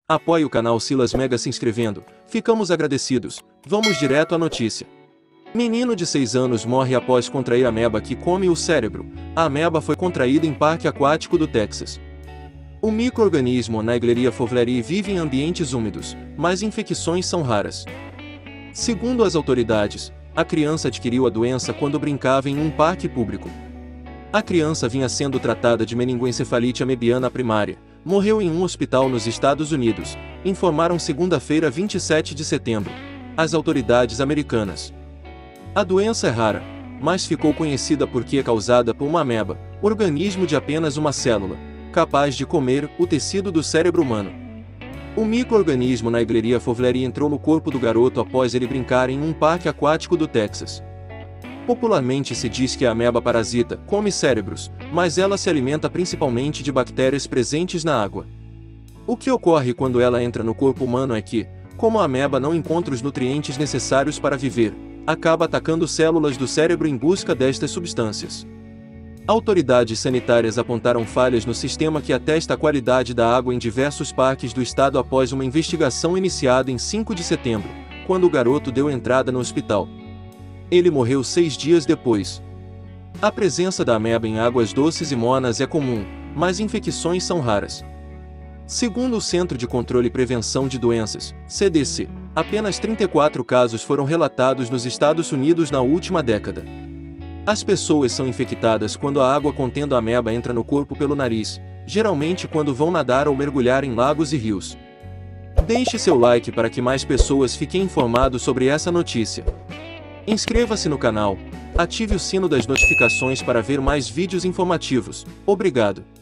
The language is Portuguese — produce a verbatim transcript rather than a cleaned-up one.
Apoie o canal Silas Mega se inscrevendo, ficamos agradecidos. Vamos direto à notícia. Menino de seis anos morre após contrair ameba que come o cérebro. A ameba foi contraída em parque aquático do Texas. O micro-organismo Naegleria fowleri vive em ambientes úmidos, mas infecções são raras. Segundo as autoridades, a criança adquiriu a doença quando brincava em um parque público. A criança vinha sendo tratada de meningoencefalite amebiana primária. Morreu em um hospital nos Estados Unidos, informaram segunda-feira vinte e sete de setembro, as autoridades americanas. A doença é rara, mas ficou conhecida porque é causada por uma ameba, organismo de apenas uma célula, capaz de comer o tecido do cérebro humano. O micro-organismo Naegleria fowleri entrou no corpo do garoto após ele brincar em um parque aquático do Texas. Popularmente se diz que a ameba parasita come cérebros, mas ela se alimenta principalmente de bactérias presentes na água. O que ocorre quando ela entra no corpo humano é que, como a ameba não encontra os nutrientes necessários para viver, acaba atacando células do cérebro em busca destas substâncias. Autoridades sanitárias apontaram falhas no sistema que atesta a qualidade da água em diversos parques do estado após uma investigação iniciada em cinco de setembro, quando o garoto deu entrada no hospital. Ele morreu seis dias depois. A presença da ameba em águas doces e mornas é comum, mas infecções são raras. Segundo o Centro de Controle e Prevenção de Doenças, C D C, apenas trinta e quatro casos foram relatados nos Estados Unidos na última década. As pessoas são infectadas quando a água contendo a ameba entra no corpo pelo nariz, geralmente quando vão nadar ou mergulhar em lagos e rios. Deixe seu like para que mais pessoas fiquem informadas sobre essa notícia. Inscreva-se no canal, ative o sino das notificações para ver mais vídeos informativos. Obrigado.